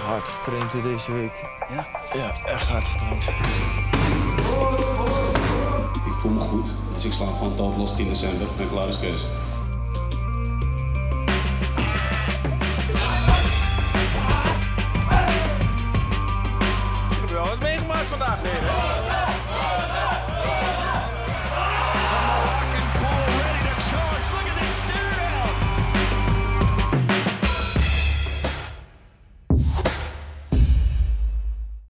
Hard getraind deze week. Ja? Ja, echt hard getraind. Ik voel me goed, dus ik sla gewoon dood los 10 december en klaar is keus.